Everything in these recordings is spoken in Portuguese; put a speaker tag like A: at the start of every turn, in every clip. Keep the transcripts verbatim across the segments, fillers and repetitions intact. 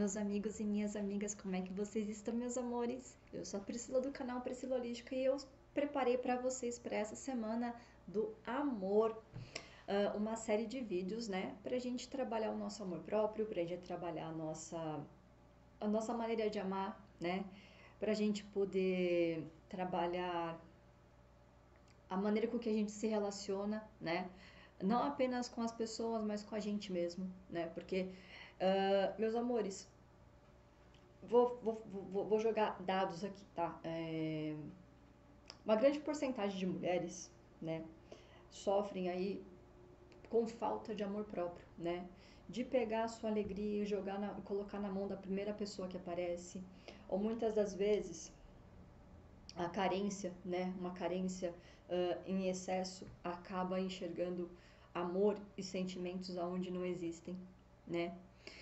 A: meus amigos e minhas amigas, como é que vocês estão, meus amores? Eu sou a Priscila do canal Priscila Holística e eu preparei para vocês para essa semana do amor uh, uma série de vídeos, né, para a gente trabalhar o nosso amor próprio, para a gente trabalhar a nossa, a nossa maneira de amar, né, para a gente poder trabalhar a maneira com que a gente se relaciona, né, não apenas com as pessoas, mas com a gente mesmo, né, porque Uh, meus amores, vou, vou, vou, vou jogar dados aqui, tá? É, uma grande porcentagem de mulheres, né, sofrem aí com falta de amor próprio, né? De pegar a sua alegria e jogar na, colocar na mão da primeira pessoa que aparece, ou muitas das vezes a carência, né? Uma carência uh, em excesso acaba enxergando amor e sentimentos aonde não existem, né?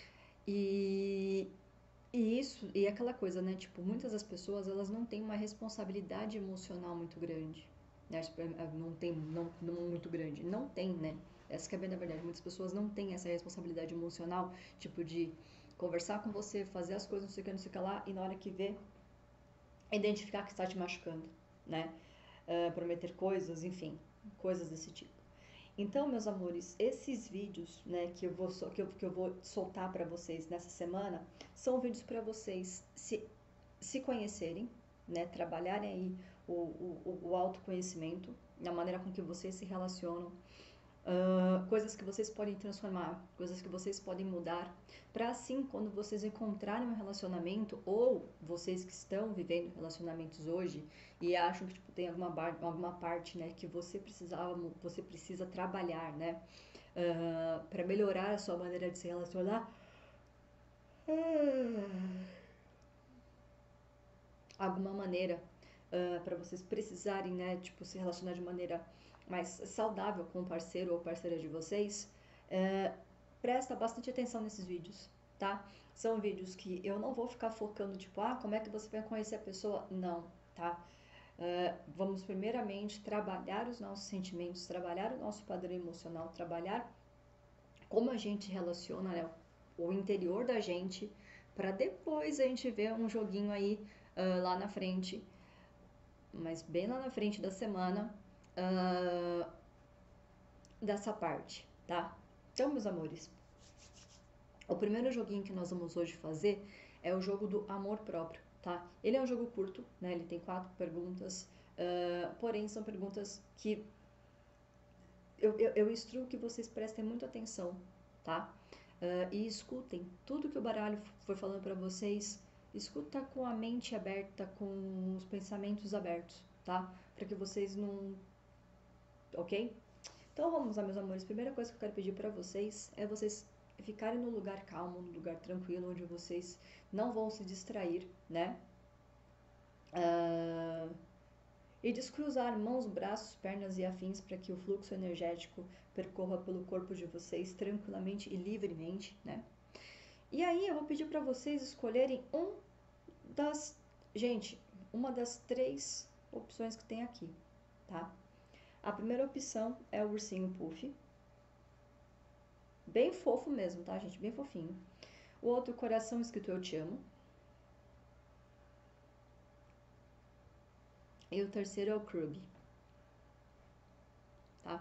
A: E, e isso, e aquela coisa, né? Tipo, muitas das pessoas, elas não têm uma responsabilidade emocional muito grande, né? Tipo, não tem, não, não muito grande, não tem, né? Essa que é bem da verdade, muitas pessoas não têm essa responsabilidade emocional, tipo, de conversar com você, fazer as coisas, não sei o que, não sei o que lá, e na hora que vê, identificar que está te machucando, né? Uh, prometer coisas, enfim, coisas desse tipo. Então, meus amores, esses vídeos, né, que eu vou, que eu, que eu vou soltar para vocês nessa semana, são vídeos para vocês se, se conhecerem, né, trabalharem aí o, o, o autoconhecimento, na maneira com que vocês se relacionam, uh, coisas que vocês podem transformar, coisas que vocês podem mudar, para assim, quando vocês encontrarem um relacionamento, ou vocês que estão vivendo relacionamentos hoje e acham que tipo, tem alguma, bar, alguma parte, né, que você precisava, você precisa trabalhar, né, uh, para melhorar a sua maneira de se relacionar, alguma maneira uh, para vocês precisarem, né, tipo, se relacionar de maneira mais saudável com o parceiro ou parceira de vocês, uh, presta bastante atenção nesses vídeos, tá? São vídeos que eu não vou ficar focando, tipo, ah, como é que você vai conhecer a pessoa? Não, tá? Uh, vamos primeiramente trabalhar os nossos sentimentos, trabalhar o nosso padrão emocional, trabalhar como a gente relaciona, né, o interior da gente, para depois a gente ver um joguinho aí uh, lá na frente, mas bem lá na frente da semana, uh, dessa parte, tá? Então, meus amores, o primeiro joguinho que nós vamos hoje fazer é o jogo do amor próprio, tá? Ele é um jogo curto, né? Ele tem quatro perguntas, uh, porém são perguntas que eu, eu, eu instruo que vocês prestem muita atenção, tá? Uh, e escutem tudo que o baralho foi falando para vocês. Escuta com a mente aberta, com os pensamentos abertos, tá? Para que vocês não... Ok? Então vamos lá, meus amores. Primeira coisa que eu quero pedir para vocês é vocês ficarem num lugar calmo, num lugar tranquilo, onde vocês não vão se distrair, né? Uh, e descruzar mãos, braços, pernas e afins para que o fluxo energético percorra pelo corpo de vocês tranquilamente e livremente, né? E aí eu vou pedir para vocês escolherem um das... Gente, uma das três opções que tem aqui, tá? A primeira opção é o ursinho Puff. Bem fofo mesmo, tá, gente? Bem fofinho. O outro, coração escrito eu te amo. E o terceiro é o Krug, tá?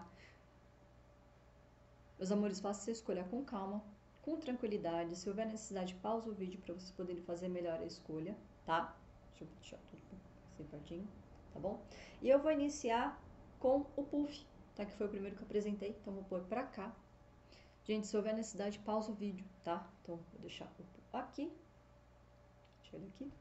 A: Meus amores, façam essa escolha com calma, com tranquilidade. Se houver necessidade, pausa o vídeo para vocês poderem fazer melhor a escolha, tá? Deixa eu deixar tudo assim pertinho, tá bom? E eu vou iniciar com o Puff, tá? Que foi o primeiro que eu apresentei, então vou pôr pra cá. Gente, se houver necessidade, pausa o vídeo, tá? Então, vou deixar o Puff aqui. Deixa ele aqui.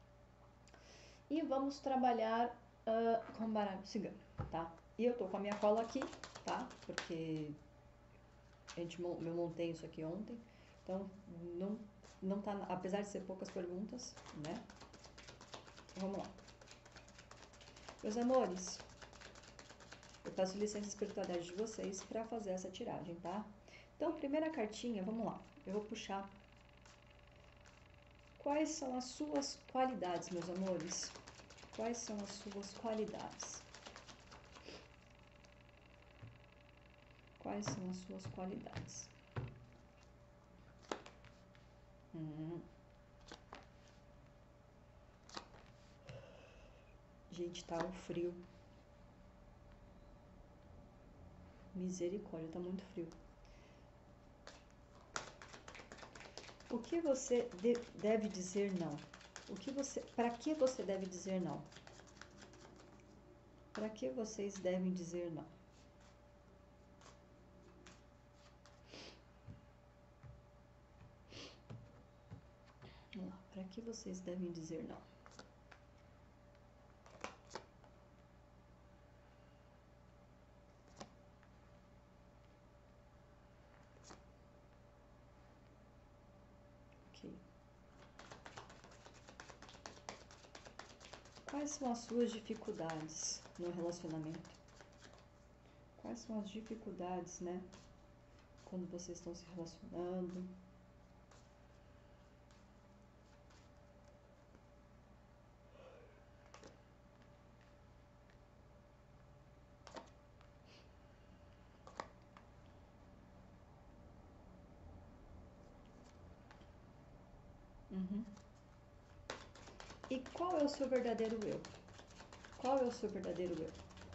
A: E vamos trabalhar uh, com baralho cigano, tá? E eu tô com a minha cola aqui, tá? Porque a gente, eu montei isso aqui ontem, então não, não tá, apesar de ser poucas perguntas, né? Então, vamos lá. Meus amores, eu peço licença à espiritualidade de vocês para fazer essa tiragem, tá? Então, primeira cartinha, vamos lá. Eu vou puxar. Quais são as suas qualidades, meus amores? Quais são as suas qualidades? Quais são as suas qualidades? Hum. Gente, tá um frio. Misericórdia, tá muito frio. O que você de deve dizer não? O que você, para que você deve dizer não? Para que vocês devem dizer não? Vamos lá, para que vocês devem dizer não? Ok. Quais são as suas dificuldades no relacionamento? Quais são as dificuldades, né? Quando vocês estão se relacionando. Uhum. E qual é o seu verdadeiro eu? Qual é o seu verdadeiro eu?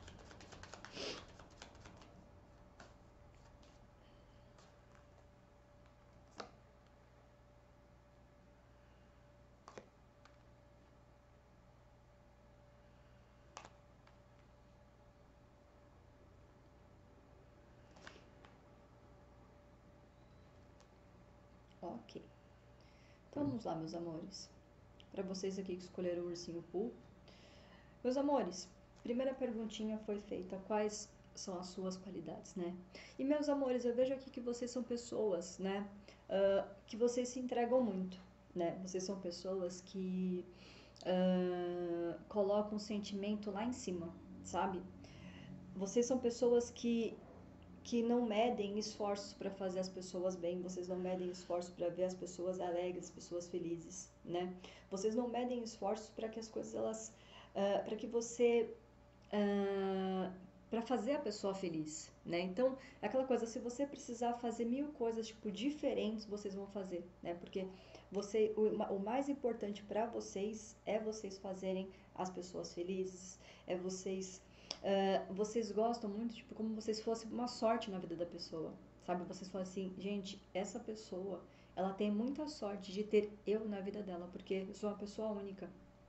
A: Ok. Então vamos lá, meus amores. Para vocês aqui que escolheram o ursinho Pooh. Meus amores, primeira perguntinha foi feita. Quais são as suas qualidades, né? E meus amores, eu vejo aqui que vocês são pessoas, né? Uh, que vocês se entregam muito, né? Vocês são pessoas que uh, colocam o sentimento lá em cima, sabe? Vocês são pessoas que que não medem esforços para fazer as pessoas bem, vocês não medem esforços para ver as pessoas alegres, as pessoas felizes, né? Vocês não medem esforços para que as coisas elas, uh, para que você, uh, para fazer a pessoa feliz, né? Então, é aquela coisa, se você precisar fazer mil coisas tipo diferentes, vocês vão fazer, né? Porque você, o, o mais importante para vocês é vocês fazerem as pessoas felizes, é vocês Uh, vocês gostam muito, tipo, como vocês fossem uma sorte na vida da pessoa, sabe? Vocês falam assim, gente, essa pessoa, ela tem muita sorte de ter eu na vida dela, porque eu sou uma pessoa única.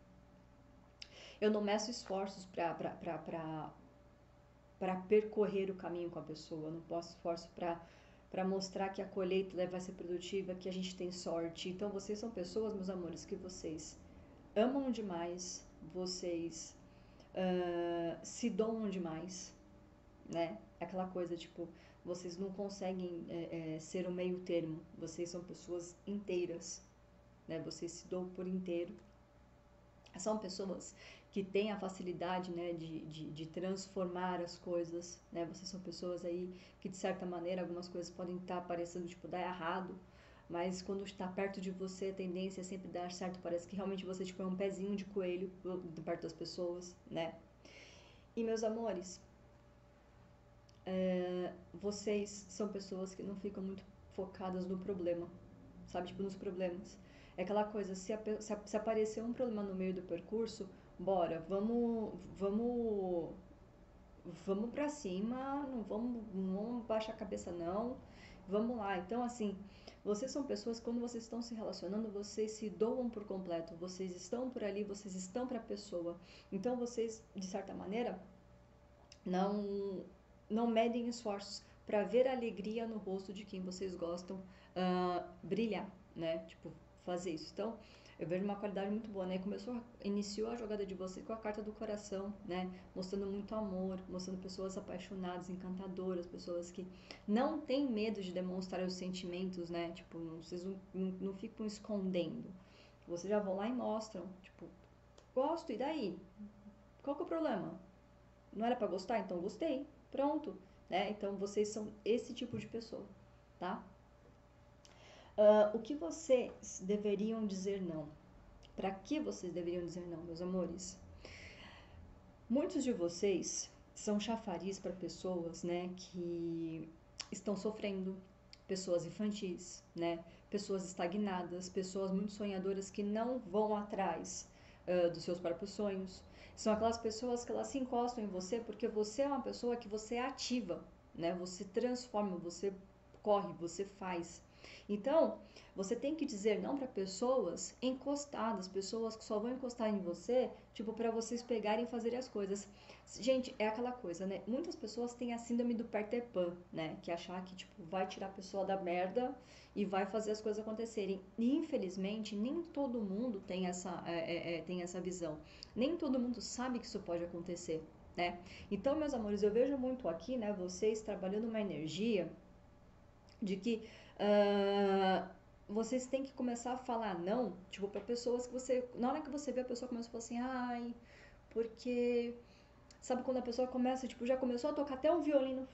A: Eu não meço esforços pra, pra, pra, pra, pra percorrer o caminho com a pessoa, eu não posso esforço pra, pra mostrar que a colheita vai ser produtiva, que a gente tem sorte. Então, vocês são pessoas, meus amores, que vocês amam demais, vocês Uh, se doam demais, né? Aquela coisa, tipo, vocês não conseguem é, é, ser o meio termo, vocês são pessoas inteiras, né? Vocês se doam por inteiro. São pessoas que têm a facilidade, né, de, de, de transformar as coisas, né? Vocês são pessoas aí que, de certa maneira, algumas coisas podem estar parecendo, tipo, dar errado, mas quando está perto de você, a tendência é sempre dar certo. Parece que realmente você, tipo, é um pezinho de coelho perto das pessoas, né? E, meus amores, é, vocês são pessoas que não ficam muito focadas no problema, sabe? Tipo, nos problemas. É aquela coisa, se, a, se, se aparecer um problema no meio do percurso, bora, vamos, vamos, vamos pra cima, não vamos, não vamos baixar a cabeça não, vamos lá. Então, assim, vocês são pessoas que quando vocês estão se relacionando, vocês se doam por completo, vocês estão por ali, vocês estão pra pessoa. Então, vocês, de certa maneira, não, não medem esforços para ver a alegria no rosto de quem vocês gostam uh, brilhar, né? Tipo, fazer isso. Então, eu vejo uma qualidade muito boa, né? Começou, iniciou a jogada de vocês com a carta do coração, né? Mostrando muito amor, mostrando pessoas apaixonadas, encantadoras, pessoas que não têm medo de demonstrar os sentimentos, né? Tipo, vocês não, não, não ficam escondendo. Vocês já vão lá e mostram, tipo, gosto, e daí? Qual que é o problema? Não era pra gostar? Então gostei. Pronto. Né? Então vocês são esse tipo de pessoa, tá? Uh, o que vocês deveriam dizer não? Pra que vocês deveriam dizer não, meus amores? Muitos de vocês são chafariz para pessoas, né, que estão sofrendo, pessoas infantis, né, pessoas estagnadas, pessoas muito sonhadoras que não vão atrás uh, dos seus próprios sonhos. São aquelas pessoas que elas se encostam em você porque você é uma pessoa que você é ativa, né? Você transforma, você corre, você faz. Então, você tem que dizer não para pessoas encostadas, pessoas que só vão encostar em você, tipo, para vocês pegarem e fazerem as coisas. Gente, é aquela coisa, né? Muitas pessoas têm a síndrome do Peter Pan, né? Que achar que, tipo, vai tirar a pessoa da merda e vai fazer as coisas acontecerem. E, infelizmente, nem todo mundo tem essa, é, é, tem essa visão. Nem todo mundo sabe que isso pode acontecer, né? Então, meus amores, eu vejo muito aqui, né? Vocês trabalhando uma energia de que uh, vocês têm que começar a falar não, tipo, para pessoas que você, na hora que você vê a pessoa começa a falar assim, ai, porque, sabe quando a pessoa começa, tipo, já começou a tocar até um violino,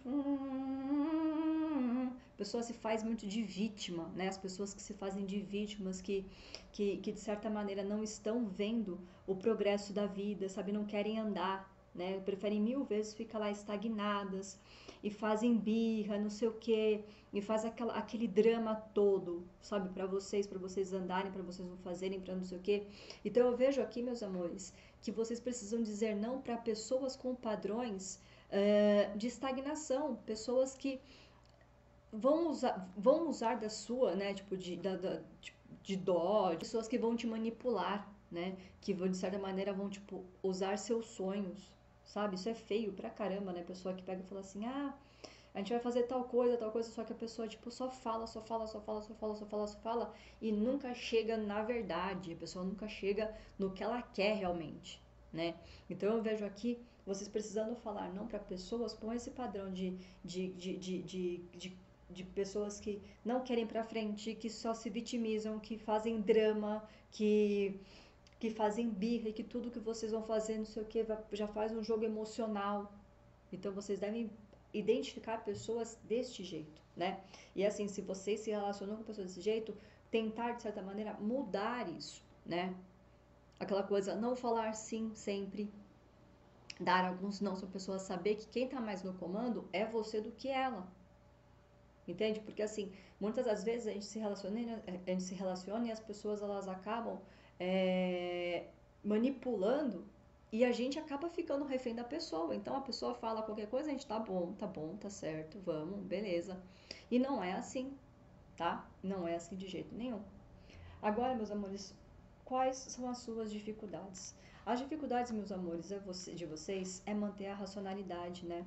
A: a pessoa se faz muito de vítima, né, as pessoas que se fazem de vítimas, que, que, que de certa maneira não estão vendo o progresso da vida, sabe, não querem andar, né, preferem mil vezes ficar lá estagnadas, e fazem birra, não sei o que, e faz aquela, aquele drama todo, sabe, para vocês, para vocês andarem, para vocês não fazerem, para não sei o que. Então eu vejo aqui, meus amores, que vocês precisam dizer não para pessoas com padrões uh, de estagnação, pessoas que vão usar, vão usar da sua, né, tipo, de, da, da, de dó, pessoas que vão te manipular, né, que vão, de certa maneira, vão, tipo, usar seus sonhos, sabe? Isso é feio pra caramba, né? Pessoa que pega e fala assim, ah, a gente vai fazer tal coisa, tal coisa, só que a pessoa, tipo, só fala, só fala, só fala, só fala, só fala, só fala, e nunca chega na verdade, a pessoa nunca chega no que ela quer realmente, né? Então eu vejo aqui vocês precisando falar não para pessoas com esse padrão de, de, de, de, de, de, de pessoas que não querem pra frente, que só se vitimizam, que fazem drama, que que fazem birra e que tudo que vocês vão fazer, não sei o que, já faz um jogo emocional. Então vocês devem identificar pessoas deste jeito, né? E assim, se vocês se relacionam com pessoas desse jeito, tentar de certa maneira mudar isso, né? Aquela coisa, não falar sim sempre, dar alguns não para a pessoa saber que quem tá mais no comando é você do que ela. Entende? Porque assim, muitas das vezes a gente se relaciona, a gente se relaciona e as pessoas elas acabam é, manipulando e a gente acaba ficando refém da pessoa. Então a pessoa fala qualquer coisa, a gente tá bom, tá bom, tá certo, vamos, beleza. E não é assim, tá? Não é assim de jeito nenhum. Agora, meus amores, quais são as suas dificuldades? As dificuldades, meus amores, é você, de vocês é manter a racionalidade, né?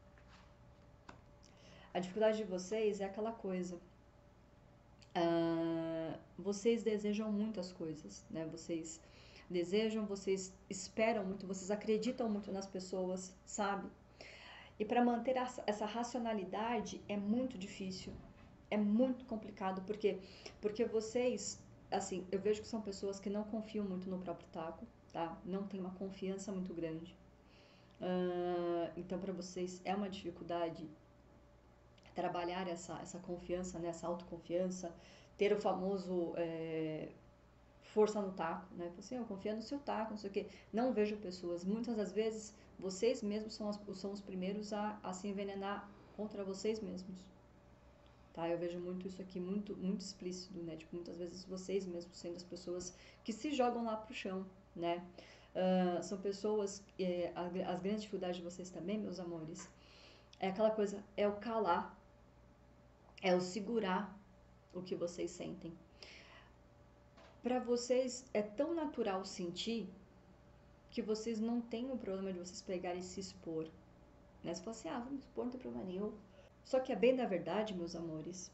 A: A dificuldade de vocês é aquela coisa. Uh, vocês desejam muitas coisas, né? Vocês desejam, vocês esperam muito, vocês acreditam muito nas pessoas, sabe? E para manter essa racionalidade é muito difícil, é muito complicado, porque porque vocês, assim, eu vejo que são pessoas que não confiam muito no próprio taco, tá? Não tem uma confiança muito grande. Uh, então para vocês é uma dificuldade trabalhar essa, essa confiança, né, essa autoconfiança, ter o famoso é, força no taco, né? Assim, eu confio no seu taco, não sei o quê. Não vejo pessoas, muitas das vezes, vocês mesmos são, as, são os primeiros a, a se envenenar contra vocês mesmos. Tá? Eu vejo muito isso aqui, muito, muito explícito, né? Tipo, muitas vezes vocês mesmos sendo as pessoas que se jogam lá pro chão, né? Uh, são pessoas, é, as grandes dificuldades de vocês também, meus amores, é aquela coisa, é o calar, é o segurar o que vocês sentem. Para vocês é tão natural sentir que vocês não têm o problema de vocês pegarem e se expor. Né? Você fala assim, ah, vamos expor, não tem problema nenhum. Só que é bem da verdade, meus amores,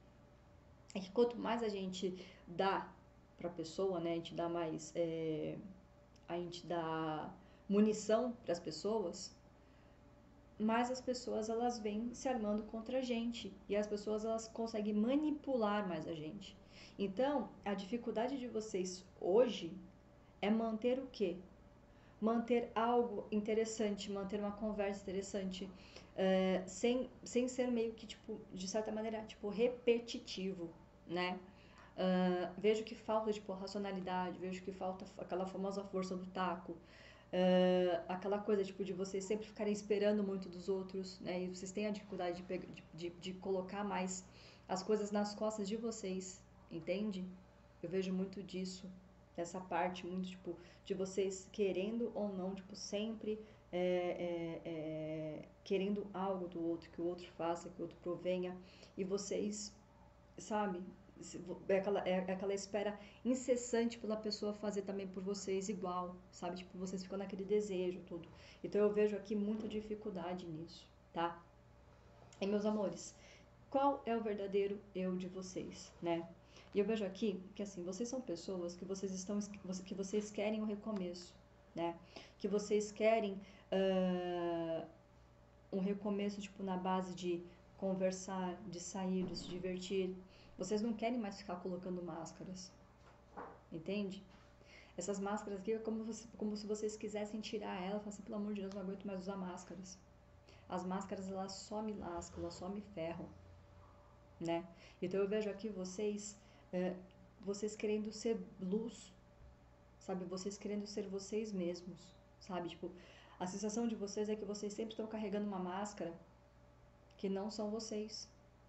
A: é que quanto mais a gente dá para a pessoa, né, a gente dá mais, é, a gente dá munição para as pessoas, mais as pessoas elas vêm se armando contra a gente e as pessoas elas conseguem manipular mais a gente. Então, a dificuldade de vocês hoje é manter o quê? Manter algo interessante, manter uma conversa interessante, uh, sem, sem ser meio que, tipo, de certa maneira, tipo, repetitivo, né? Uh, vejo que falta, tipo, racionalidade, vejo que falta aquela famosa força do taco, uh, aquela coisa, tipo, de vocês sempre ficarem esperando muito dos outros, né? E vocês têm a dificuldade de, de, de, de colocar mais as coisas nas costas de vocês, entende? Eu vejo muito disso, essa parte muito, tipo, de vocês querendo ou não, tipo, sempre é, é, é, querendo algo do outro, que o outro faça, que o outro provenha, e vocês, sabe, é aquela, é aquela espera incessante pela pessoa fazer também por vocês igual, sabe, tipo, vocês ficam naquele desejo, tudo. Então eu vejo aqui muita dificuldade nisso, tá? E meus amores, qual é o verdadeiro eu de vocês, né? E eu vejo aqui que assim, vocês são pessoas que vocês estão que vocês querem o recomeço, né? Que vocês querem uh, um recomeço tipo na base de conversar, de sair, de se divertir. Vocês não querem mais ficar colocando máscaras, entende? Essas máscaras aqui é como, você, como se vocês quisessem tirar ela, falar assim, pelo amor de Deus, não aguento mais usar máscaras. As máscaras elas só me lascam, elas só me ferram, né? Então eu vejo aqui vocês, é, vocês querendo ser luz, sabe? Vocês querendo ser vocês mesmos, sabe? Tipo, a sensação de vocês é que vocês sempre estão carregando uma máscara que não são vocês.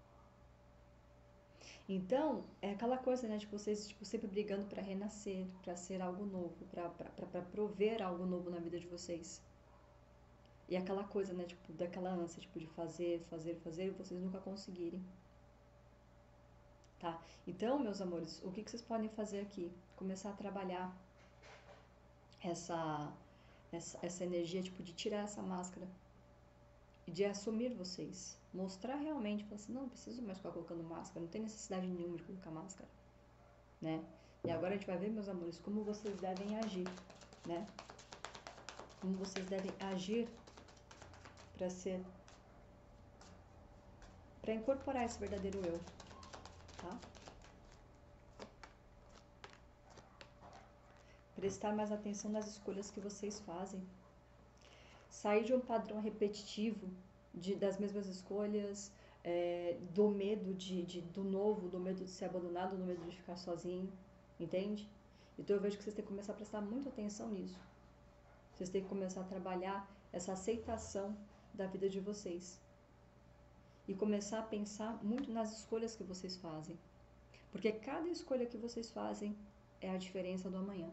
A: Então, é aquela coisa, né, de vocês tipo, sempre brigando para renascer, para ser algo novo, para prover algo novo na vida de vocês. E aquela coisa, né, tipo, daquela ânsia, tipo, de fazer, fazer, fazer, e vocês nunca conseguirem. Tá? Então, meus amores, o que, que vocês podem fazer aqui? Começar a trabalhar essa, essa, essa energia, tipo, de tirar essa máscara. E de assumir vocês. Mostrar realmente, falar assim, não, não preciso mais ficar colocando máscara, não tem necessidade nenhuma de colocar máscara. Né? E agora a gente vai ver, meus amores, como vocês devem agir, né? Como vocês devem agir para ser, para incorporar esse verdadeiro eu, tá? Prestar mais atenção nas escolhas que vocês fazem. Sair de um padrão repetitivo de, das mesmas escolhas, é, do medo de, de, do novo, do medo de ser abandonado, do medo de ficar sozinho, entende? Então eu vejo que vocês têm que começar a prestar muita atenção nisso. Vocês têm que começar a trabalhar essa aceitação da vida de vocês. E começar a pensar muito nas escolhas que vocês fazem. Porque cada escolha que vocês fazem é a diferença do amanhã.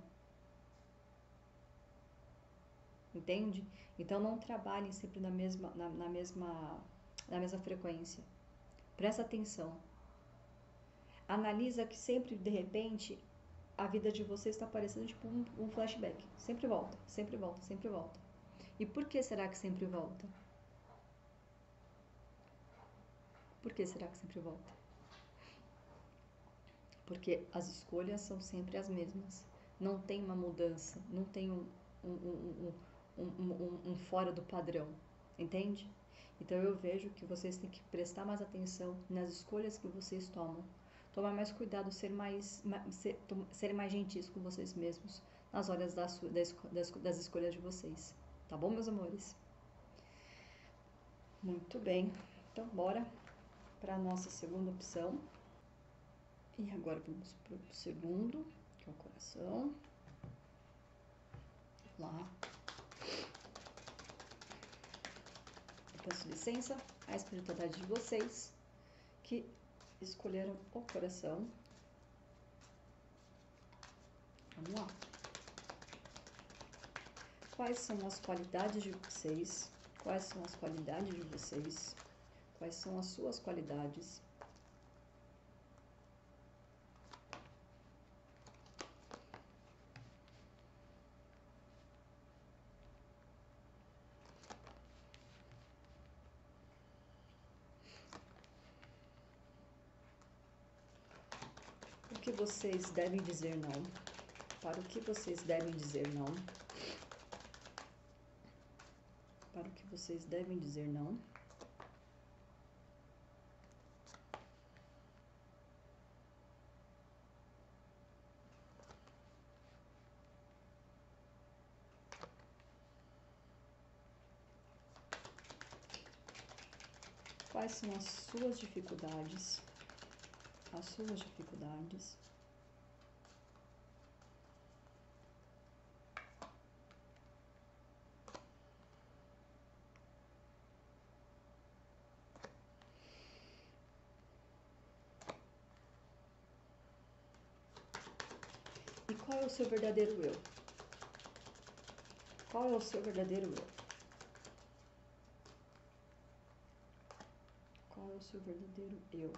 A: Entende? Então não trabalhem sempre na mesma, na, na mesma, na mesma frequência. Presta atenção. Analisa que sempre, de repente, a vida de vocês está parecendo tipo um, um flashback. Sempre volta, sempre volta, sempre volta. E por que será que sempre volta? Por que será que sempre volta? Porque as escolhas são sempre as mesmas. Não tem uma mudança, não tem um, um, um, um, um, um, um fora do padrão, entende? Então eu vejo que vocês têm que prestar mais atenção nas escolhas que vocês tomam. Tomar mais cuidado, ser mais, ser, ser mais gentis com vocês mesmos nas horas das, das, das escolhas de vocês. Tá bom, meus amores? Muito bem. Então, bora para a nossa segunda opção. E agora vamos para o segundo, que é o coração. Lá. Eu peço licença à espiritualidade de vocês que escolheram o coração. Vamos lá. Quais são as qualidades de vocês? Quais são as qualidades de vocês? Quais são as suas qualidades? O que vocês devem dizer não? Para o que vocês devem dizer não? Para o que vocês devem dizer não? Quais são as suas dificuldades? As suas dificuldades. qual é o seu verdadeiro eu? Qual é o seu verdadeiro eu? Qual é o seu verdadeiro eu?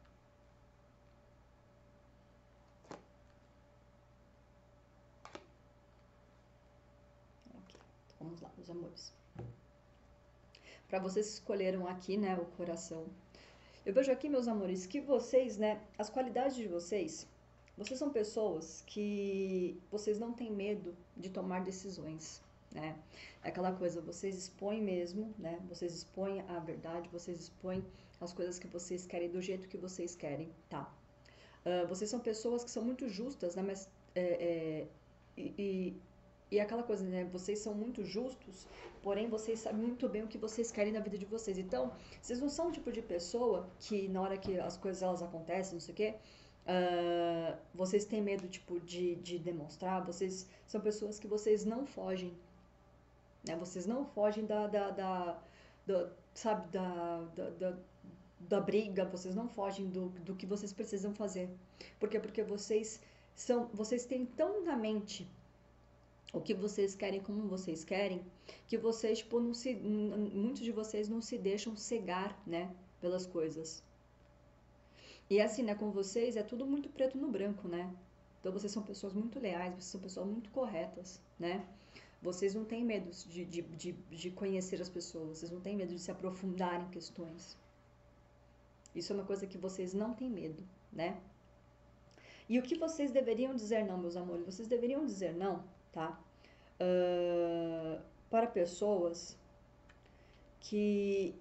A: Ok, vamos lá, meus amores. Para vocês que escolheram aqui, né, o coração. Eu vejo aqui, meus amores, que vocês, né, as qualidades de vocês, vocês são pessoas que vocês não têm medo de tomar decisões, né? É aquela coisa, vocês expõem mesmo, né? Vocês expõem a verdade, vocês expõem as coisas que vocês querem do jeito que vocês querem, tá? Uh, vocês são pessoas que são muito justas, né? Mas é, é, e, e, e aquela coisa, né? Vocês são muito justos, porém vocês sabem muito bem o que vocês querem na vida de vocês. Então, vocês não são o tipo de pessoa que na hora que as coisas elas acontecem, não sei o quê, uh, vocês têm medo, tipo, de, de demonstrar. Vocês são pessoas que vocês não fogem, né? Vocês não fogem da, da, da, da sabe, da, da, da da briga, vocês não fogem do, do que vocês precisam fazer. Por quê? Porque vocês são, vocês têm tão na mente o que vocês querem, como vocês querem, que vocês, tipo, não se, muitos de vocês não se deixam cegar, né, pelas coisas. E assim, né, com vocês é tudo muito preto no branco, né? Então vocês são pessoas muito leais, vocês são pessoas muito corretas, né? Vocês não têm medo de, de, de, de conhecer as pessoas, vocês não têm medo de se aprofundar em questões. Isso é uma coisa que vocês não têm medo, né? E o que vocês deveriam dizer não, meus amores? Vocês deveriam dizer não, tá? Uh, para pessoas que,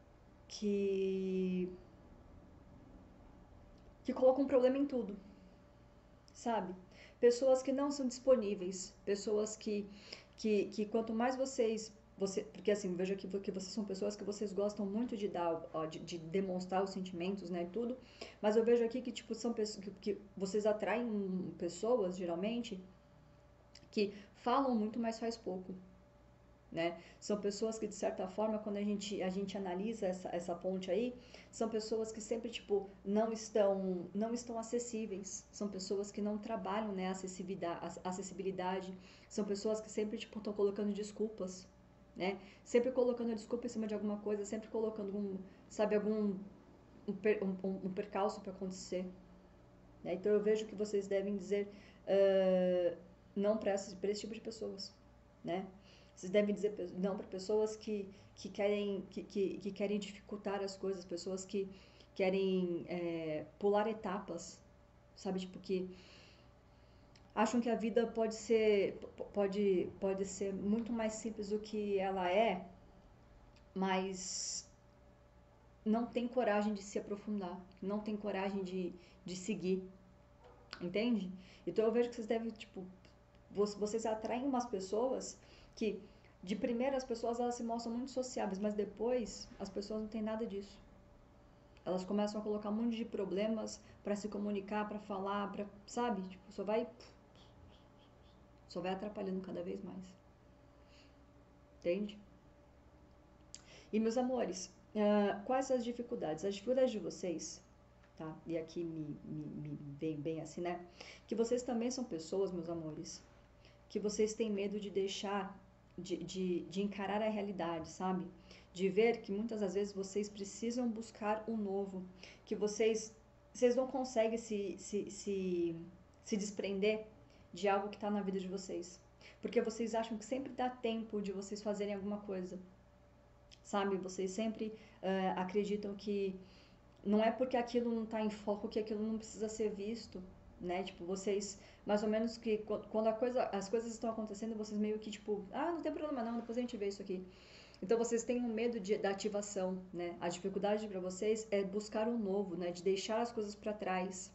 A: que, que colocam um problema em tudo, sabe? Pessoas que não são disponíveis, pessoas que, que, que quanto mais vocês... Você, porque assim, veja que, que vocês são pessoas que vocês gostam muito de dar, ó, de, de demonstrar os sentimentos, né, e tudo, mas eu vejo aqui que, tipo, são pessoas, que, que vocês atraem pessoas, geralmente, que falam muito, mas faz pouco, né, são pessoas que, de certa forma, quando a gente, a gente analisa essa, essa ponte aí, são pessoas que sempre, tipo, não estão, não estão acessíveis, são pessoas que não trabalham, né, a acessibilidade, a acessibilidade, são pessoas que sempre, tipo, estão colocando desculpas, né? Sempre colocando a desculpa em cima de alguma coisa, sempre colocando um, sabe, algum um, per, um, um percalço para acontecer. Né? Então eu vejo que vocês devem dizer uh, não para esse, esse tipo de pessoas, né? Vocês devem dizer não para pessoas que, que, querem, que, que, que querem dificultar as coisas, pessoas que querem é, pular etapas, sabe, tipo que acham que a vida pode ser, pode, pode ser muito mais simples do que ela é, mas não tem coragem de se aprofundar, não tem coragem de, de seguir, entende? Então eu vejo que vocês devem, tipo, vocês atraem umas pessoas que, de primeira, as pessoas elas se mostram muito sociáveis, mas depois as pessoas não têm nada disso. Elas começam a colocar um monte de problemas para se comunicar, para falar, para, sabe? Tipo, só vai... Só vai atrapalhando cada vez mais. Entende? E, meus amores, uh, quais as dificuldades? As dificuldades de vocês, tá? E aqui me, me, me vem bem assim, né? Que vocês também são pessoas, meus amores, que vocês têm medo de deixar, de, de, de encarar a realidade, sabe? De ver que muitas das vezes vocês precisam buscar um novo, que vocês, vocês não conseguem se, se, se, se desprender de algo que está na vida de vocês. Porque vocês acham que sempre dá tempo de vocês fazerem alguma coisa. Sabe? Vocês sempre uh, acreditam que não é porque aquilo não está em foco que aquilo não precisa ser visto, né? Tipo, vocês, mais ou menos que quando a coisa, as coisas estão acontecendo, vocês meio que tipo, ah, não tem problema não, depois a gente vê isso aqui. Então vocês têm um medo de, da ativação, né? A dificuldade para vocês é buscar o novo, né? De deixar as coisas para trás.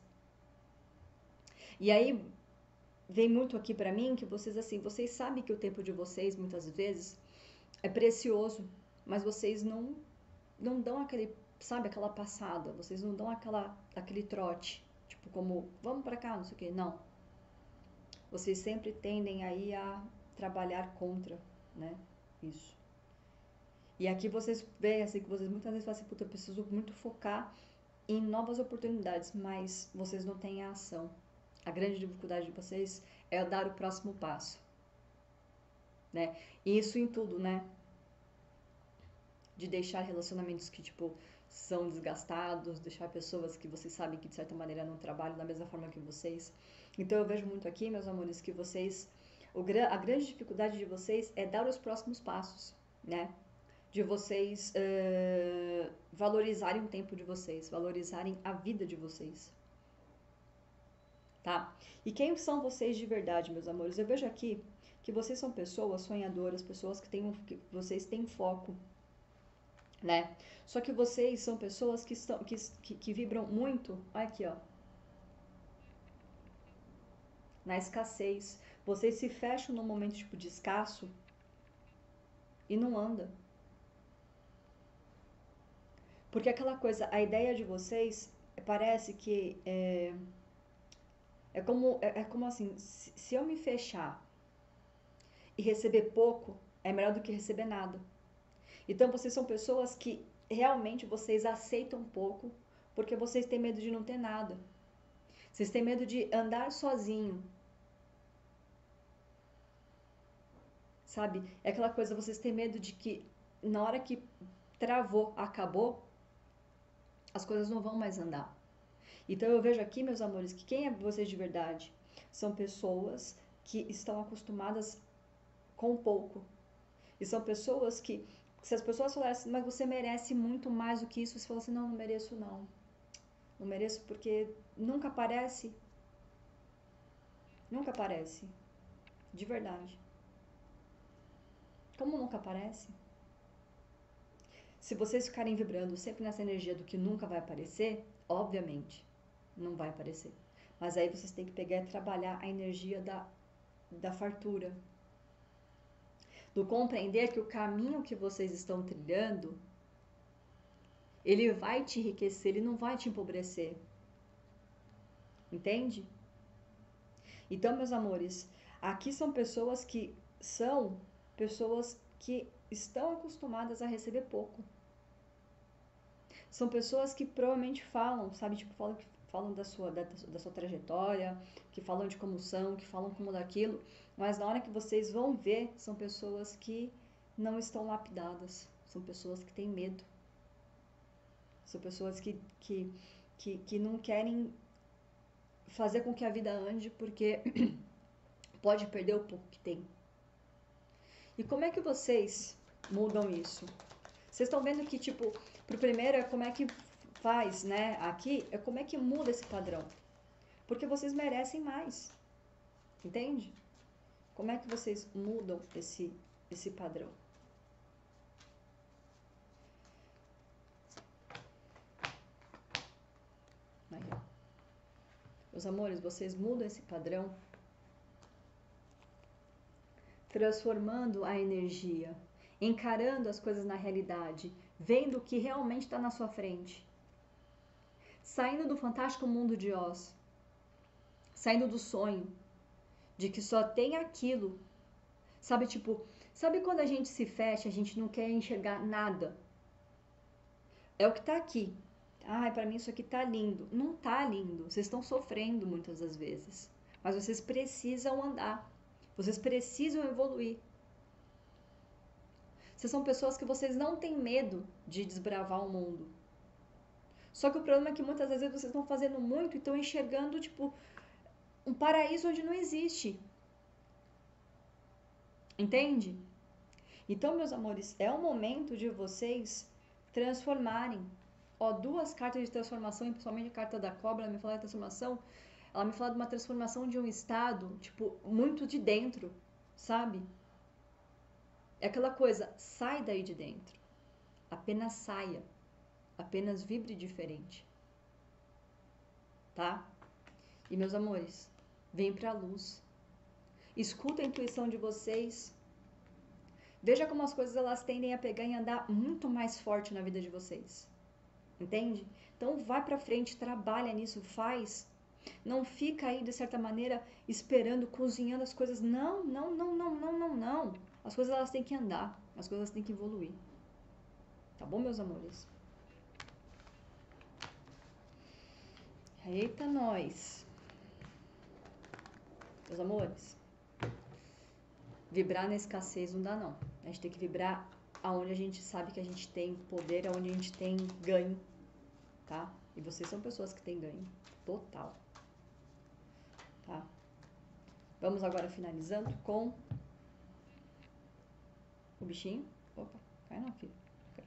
A: E aí vem muito aqui para mim que vocês, assim, vocês sabem que o tempo de vocês, muitas vezes, é precioso, mas vocês não, não dão aquele, sabe, aquela passada, vocês não dão aquela, aquele trote, tipo, como, vamos para cá, não sei o quê, não. Vocês sempre tendem aí a trabalhar contra, né, isso. E aqui vocês veem, assim, que vocês muitas vezes falam assim, puta, eu preciso muito focar em novas oportunidades, mas vocês não têm a ação. A grande dificuldade de vocês é dar o próximo passo, né? E isso em tudo, né? De deixar relacionamentos que, tipo, são desgastados, deixar pessoas que vocês sabem que, de certa maneira, não trabalham da mesma forma que vocês. Então, eu vejo muito aqui, meus amores, que vocês... O, a grande dificuldade de vocês é dar os próximos passos, né? De vocês uh, valorizarem o tempo de vocês, valorizarem a vida de vocês. Tá? E quem são vocês de verdade, meus amores? Eu vejo aqui que vocês são pessoas sonhadoras, pessoas que, têm, que vocês têm foco, né? Só que vocês são pessoas que, estão, que, que, que vibram muito, aqui ó, na escassez. Vocês se fecham num momento tipo de escasso e não anda. Porque aquela coisa, a ideia de vocês parece que é, é como, é, é como assim, se, se eu me fechar e receber pouco, é melhor do que receber nada. Então vocês são pessoas que realmente vocês aceitam pouco porque vocês têm medo de não ter nada. Vocês têm medo de andar sozinho. Sabe? É aquela coisa, vocês têm medo de que na hora que travou, acabou, as coisas não vão mais andar. Então eu vejo aqui, meus amores, que quem é vocês de verdade? São pessoas que estão acostumadas com pouco. E são pessoas que, se as pessoas falassem, mas você merece muito mais do que isso, você fala assim, não, não mereço não. Não mereço porque nunca aparece. Nunca aparece. De verdade. Como nunca aparece? Se vocês ficarem vibrando sempre nessa energia do que nunca vai aparecer, obviamente, não vai aparecer. Mas aí vocês têm que pegar e trabalhar a energia da, da fartura. Do compreender que o caminho que vocês estão trilhando, ele vai te enriquecer, ele não vai te empobrecer. Entende? Então, meus amores, aqui são pessoas que são pessoas que estão acostumadas a receber pouco. São pessoas que provavelmente falam, sabe, tipo, falam, falam da, sua, da, da sua trajetória, que falam de como são, que falam como daquilo, mas na hora que vocês vão ver, são pessoas que não estão lapidadas, são pessoas que têm medo, são pessoas que, que, que, que não querem fazer com que a vida ande porque pode perder o pouco que tem. E como é que vocês mudam isso? Vocês estão vendo que, tipo, pro primeiro é como é que faz, né? Aqui é como é que muda esse padrão. Porque vocês merecem mais. Entende? Como é que vocês mudam esse, esse padrão? Aí, ó. Meus amores, vocês mudam esse padrão transformando a energia, encarando as coisas na realidade, vendo o que realmente está na sua frente. Saindo do fantástico mundo de Oz. Saindo do sonho de que só tem aquilo. Sabe, tipo, sabe quando a gente se fecha, a gente não quer enxergar nada? É o que tá aqui. Ai, para mim isso aqui tá lindo. Não tá lindo. Vocês estão sofrendo muitas das vezes. Mas vocês precisam andar. Vocês precisam evoluir. Vocês são pessoas que vocês não têm medo de desbravar o mundo. Só que o problema é que muitas das vezes vocês estão fazendo muito e estão enxergando, tipo, um paraíso onde não existe. Entende? Então, meus amores, é o momento de vocês transformarem. Ó, duas cartas de transformação, e principalmente a carta da cobra, ela me fala de transformação. Ela me fala de uma transformação de um estado, tipo, muito de dentro, sabe? É aquela coisa, sai daí de dentro. Apenas saia. Apenas vibre diferente. Tá? E, meus amores, vem pra luz. Escuta a intuição de vocês. Veja como as coisas elas tendem a pegar e andar muito mais forte na vida de vocês. Entende? Então vai pra frente, trabalha nisso, faz. Não fica aí, de certa maneira, esperando, cozinhando as coisas. Não, não, não, não, não, não, não. As coisas elas têm que andar. As coisas têm que evoluir. Tá bom, meus amores? Eita, nós. Meus amores, vibrar na escassez não dá não. A gente tem que vibrar aonde a gente sabe que a gente tem poder, aonde a gente tem ganho, tá? E vocês são pessoas que têm ganho total, tá? Vamos agora finalizando com o bichinho. Opa, cai não, filho.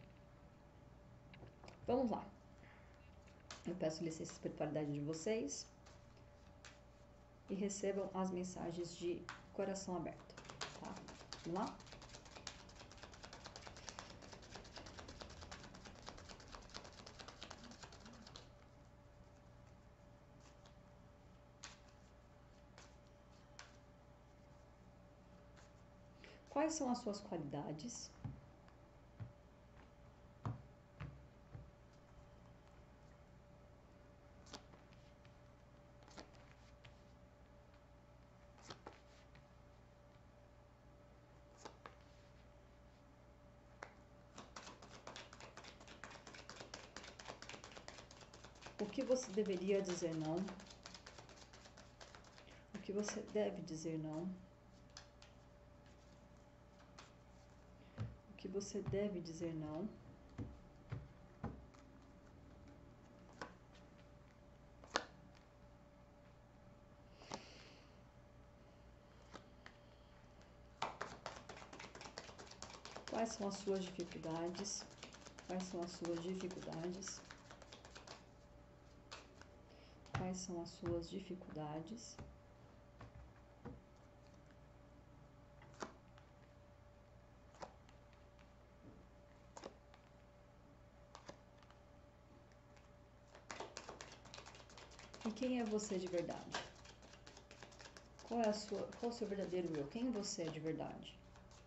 A: Vamos lá. Eu peço licença à espiritualidade de vocês e recebam as mensagens de coração aberto, tá? Vamos lá? Quais são as suas qualidades? O que você deveria dizer não? O que você deve dizer não? O que você deve dizer não? Quais são as suas dificuldades? Quais são as suas dificuldades? Quais são as suas dificuldades? E quem é você de verdade? Qual é a sua, qual é o seu verdadeiro eu? Quem você é de verdade?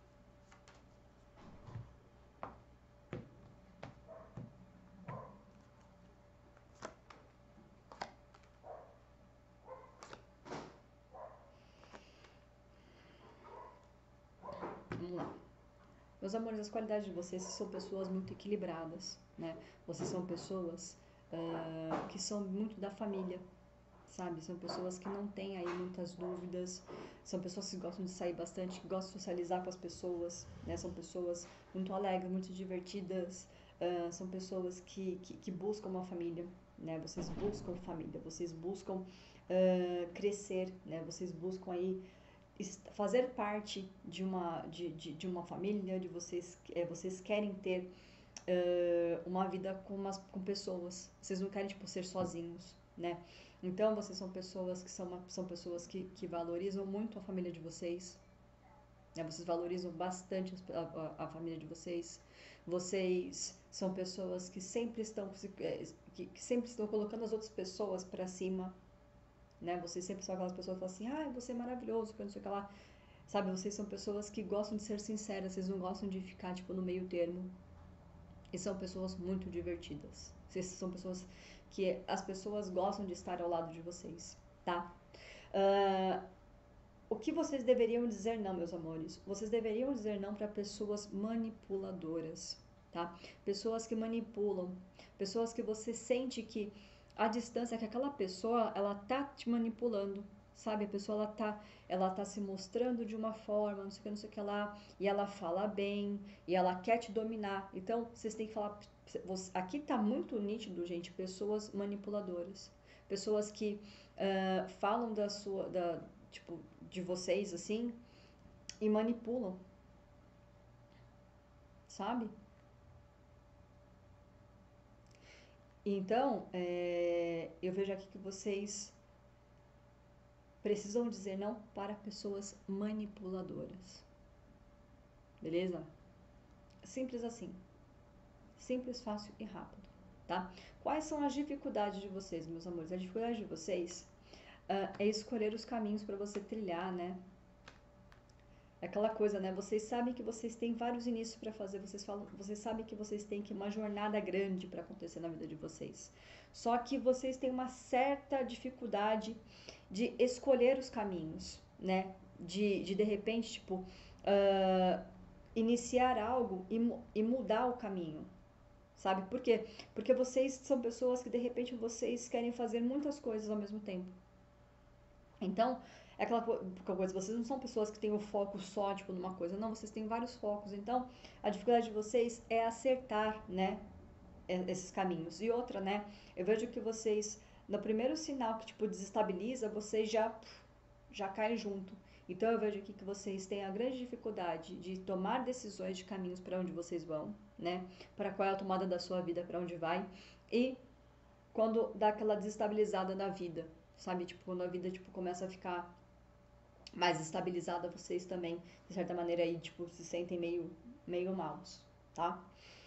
A: Vamos lá. Meus amores, as qualidades de vocês são pessoas muito equilibradas, né? Vocês são pessoas uh, que são muito da família, sabe? São pessoas que não têm aí muitas dúvidas, são pessoas que gostam de sair bastante, que gostam de socializar com as pessoas, né? São pessoas muito alegres, muito divertidas, uh, são pessoas que, que, que buscam uma família, né? Vocês buscam família, vocês buscam uh, crescer, né? Vocês buscam aí fazer parte de uma, de, de, de uma família, de vocês, é, vocês querem ter uh, uma vida com, umas, com pessoas, vocês não querem, tipo, ser sozinhos, né? Então, vocês são pessoas que são, uma, são pessoas que, que valorizam muito a família de vocês, né? Vocês valorizam bastante a, a, a família de vocês, vocês são pessoas que sempre estão, que, que sempre estão colocando as outras pessoas para cima, né? Vocês sempre são aquelas pessoas que falam assim, ah, você é maravilhoso, que não sei o que lá, sabe? Vocês são pessoas que gostam de ser sinceras, vocês não gostam de ficar, tipo, no meio termo, e são pessoas muito divertidas, vocês são pessoas que as pessoas gostam de estar ao lado de vocês, tá? Uh, o que vocês deveriam dizer não, meus amores? Vocês deveriam dizer não para pessoas manipuladoras, tá? Pessoas que manipulam, pessoas que você sente que a distância, que aquela pessoa, ela tá te manipulando, sabe? A pessoa, ela tá, ela tá se mostrando de uma forma, não sei o que, não sei o que lá, e ela fala bem, e ela quer te dominar. Então, vocês têm que falar, aqui tá muito nítido, gente, pessoas manipuladoras, pessoas que uh, falam da sua, da, tipo, de vocês, assim, e manipulam, sabe? Então, é, eu vejo aqui que vocês precisam dizer não para pessoas manipuladoras. Beleza? Simples assim. Simples, fácil e rápido, tá? Quais são as dificuldades de vocês, meus amores? A dificuldade de vocês uh, é escolher os caminhos para você trilhar, né? Aquela coisa, né? Vocês sabem que vocês têm vários inícios para fazer, vocês falam, vocês sabem que vocês têm que uma jornada grande para acontecer na vida de vocês. Só que vocês têm uma certa dificuldade de escolher os caminhos, né? De, de, de repente, tipo, uh, iniciar algo e, e mudar o caminho, sabe? Por quê? Porque vocês são pessoas que, de repente, vocês querem fazer muitas coisas ao mesmo tempo. Então, é aquela coisa, vocês não são pessoas que têm o foco só, tipo, numa coisa, não, vocês têm vários focos, então a dificuldade de vocês é acertar, né, esses caminhos. E outra, né, eu vejo que vocês, no primeiro sinal que, tipo, desestabiliza, vocês já, já caem junto. Então eu vejo aqui que vocês têm a grande dificuldade de tomar decisões de caminhos para onde vocês vão, né, para qual é a tomada da sua vida, para onde vai, e quando dá aquela desestabilizada na vida, sabe, tipo, quando a vida, tipo, começa a ficar mais estabilizada, vocês também, de certa maneira, aí, tipo, se sentem meio, meio maus, tá?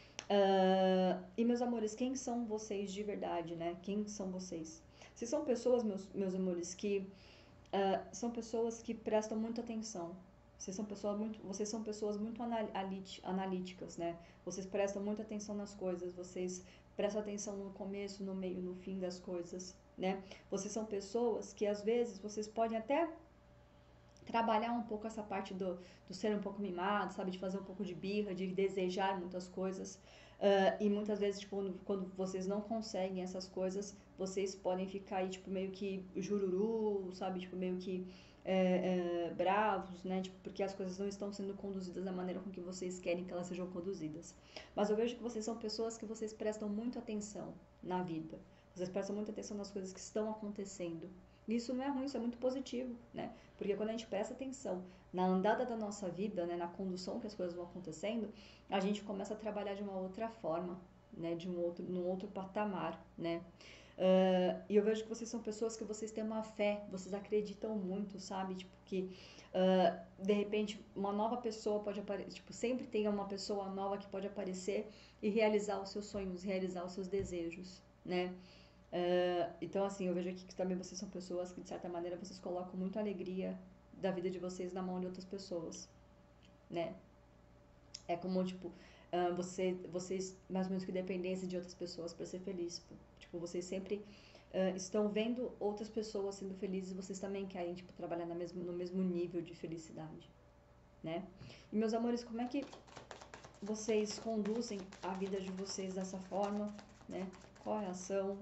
A: Uh, e, meus amores, quem são vocês de verdade, né? Quem são vocês? Vocês são pessoas, meus, meus amores, que uh, são pessoas que prestam muita atenção. Vocês são, pessoas muito, vocês são pessoas muito analíticas, né? Vocês prestam muita atenção nas coisas, vocês prestam atenção no começo, no meio, no fim das coisas, né? Vocês são pessoas que, às vezes, vocês podem até trabalhar um pouco essa parte do, do ser um pouco mimado, sabe? De fazer um pouco de birra, de desejar muitas coisas. Uh, e muitas vezes, tipo, quando, quando vocês não conseguem essas coisas, vocês podem ficar aí, tipo, meio que jururu, sabe? Tipo, meio que é, é, bravos, né? Tipo, porque as coisas não estão sendo conduzidas da maneira com que vocês querem que elas sejam conduzidas. Mas eu vejo que vocês são pessoas que vocês prestam muito atenção na vida. Vocês prestam muita atenção nas coisas que estão acontecendo. E isso não é ruim, isso é muito positivo, né? Porque quando a gente presta atenção na andada da nossa vida, né, na condução que as coisas vão acontecendo, a gente começa a trabalhar de uma outra forma, né, de um outro, num outro patamar, né? Uh, e eu vejo que vocês são pessoas que vocês têm uma fé, vocês acreditam muito, sabe? Tipo, que uh, de repente uma nova pessoa pode aparecer, tipo, sempre tem uma pessoa nova que pode aparecer e realizar os seus sonhos, realizar os seus desejos, né? Uh, então, assim, eu vejo aqui que também vocês são pessoas que, de certa maneira, vocês colocam muita alegria da vida de vocês na mão de outras pessoas, né? É como, tipo, uh, você, vocês, mais ou menos que dependência de outras pessoas para ser feliz. Tipo, vocês sempre uh, estão vendo outras pessoas sendo felizes e vocês também querem, tipo, trabalhar na mesmo, no mesmo nível de felicidade, né? E, meus amores, como é que vocês conduzem a vida de vocês dessa forma, né? Qual é a ação?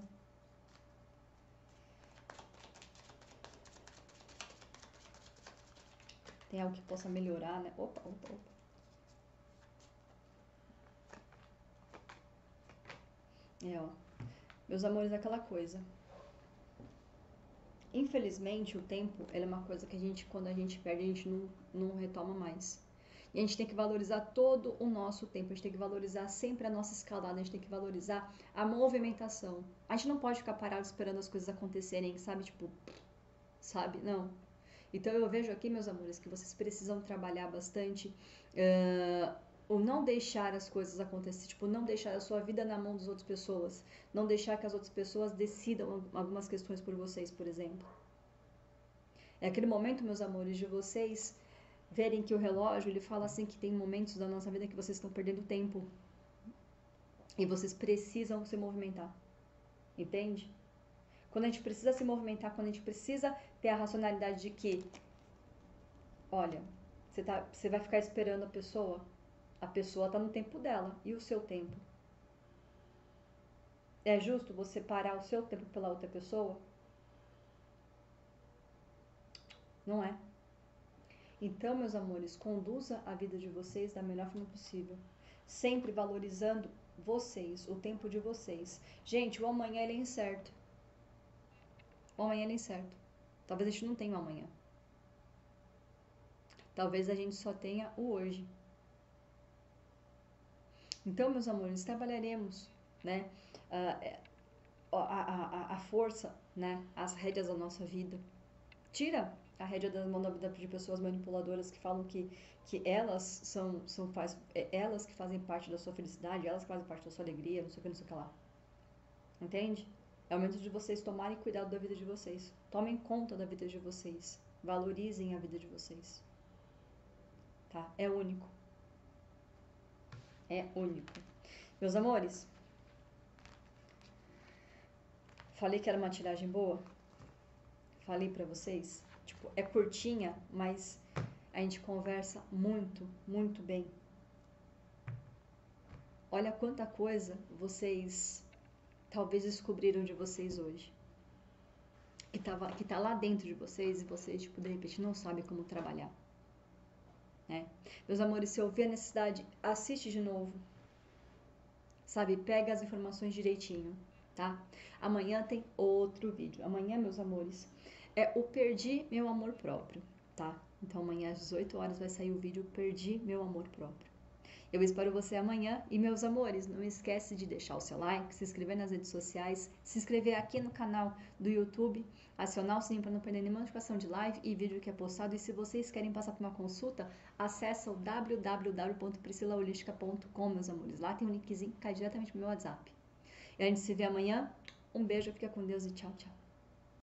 A: Tem algo que possa melhorar, né? Opa, opa, opa. É, ó. Meus amores, é aquela coisa. Infelizmente, o tempo, ele é uma coisa que a gente, quando a gente perde, a gente não, não retoma mais. E a gente tem que valorizar todo o nosso tempo. A gente tem que valorizar sempre a nossa escalada. A gente tem que valorizar a movimentação. A gente não pode ficar parado esperando as coisas acontecerem, sabe? Tipo, sabe? Não. Então eu vejo aqui, meus amores, que vocês precisam trabalhar bastante uh, o não deixar as coisas acontecer, tipo, não deixar a sua vida na mão das outras pessoas, não deixar que as outras pessoas decidam algumas questões por vocês, por exemplo. É aquele momento, meus amores, de vocês verem que o relógio, ele fala assim que tem momentos da nossa vida que vocês estão perdendo tempo e vocês precisam se movimentar, entende? Quando a gente precisa se movimentar, quando a gente precisa ter a racionalidade de que, olha, você, tá, você vai ficar esperando a pessoa, a pessoa está no tempo dela, e o seu tempo? É justo você parar o seu tempo pela outra pessoa? Não é. Então, meus amores, conduza a vida de vocês da melhor forma possível, sempre valorizando vocês, o tempo de vocês. Gente, o amanhã ele é incerto. O amanhã ele é incerto. Talvez a gente não tenha um amanhã. Talvez a gente só tenha o hoje. Então, meus amores, trabalharemos, né, a, a, a, a força, né, as rédeas da nossa vida. Tira a rédea da mão da vida de pessoas manipuladoras que falam que, que elas são, são faz, elas que fazem parte da sua felicidade, elas que fazem parte da sua alegria, não sei o que, não sei o que lá. Entende? É o momento de vocês tomarem cuidado da vida de vocês. Tomem conta da vida de vocês. Valorizem a vida de vocês. Tá? É único. É único. Meus amores, falei que era uma tiragem boa? Falei pra vocês? Tipo, é curtinha, mas a gente conversa muito, muito bem. Olha quanta coisa vocês talvez descobriram de vocês hoje. que, tava, que tá lá dentro de vocês e vocês, tipo, de repente não sabem como trabalhar, né? Meus amores, se houver necessidade, assiste de novo, sabe? Pega as informações direitinho, tá? Amanhã tem outro vídeo. Amanhã, meus amores, é o Perdi Meu Amor Próprio, tá? Então amanhã às dezoito horas vai sair o vídeo Perdi Meu Amor Próprio. Eu espero você amanhã e, meus amores, não esquece de deixar o seu like, se inscrever nas redes sociais, se inscrever aqui no canal do YouTube, acionar o sininho para não perder nenhuma notificação de live e vídeo que é postado. E se vocês querem passar por uma consulta, acessa o w w w ponto priscila holística ponto com, meus amores. Lá tem um linkzinho que cai diretamente pro meu WhatsApp. E a gente se vê amanhã. Um beijo, fica com Deus e tchau, tchau.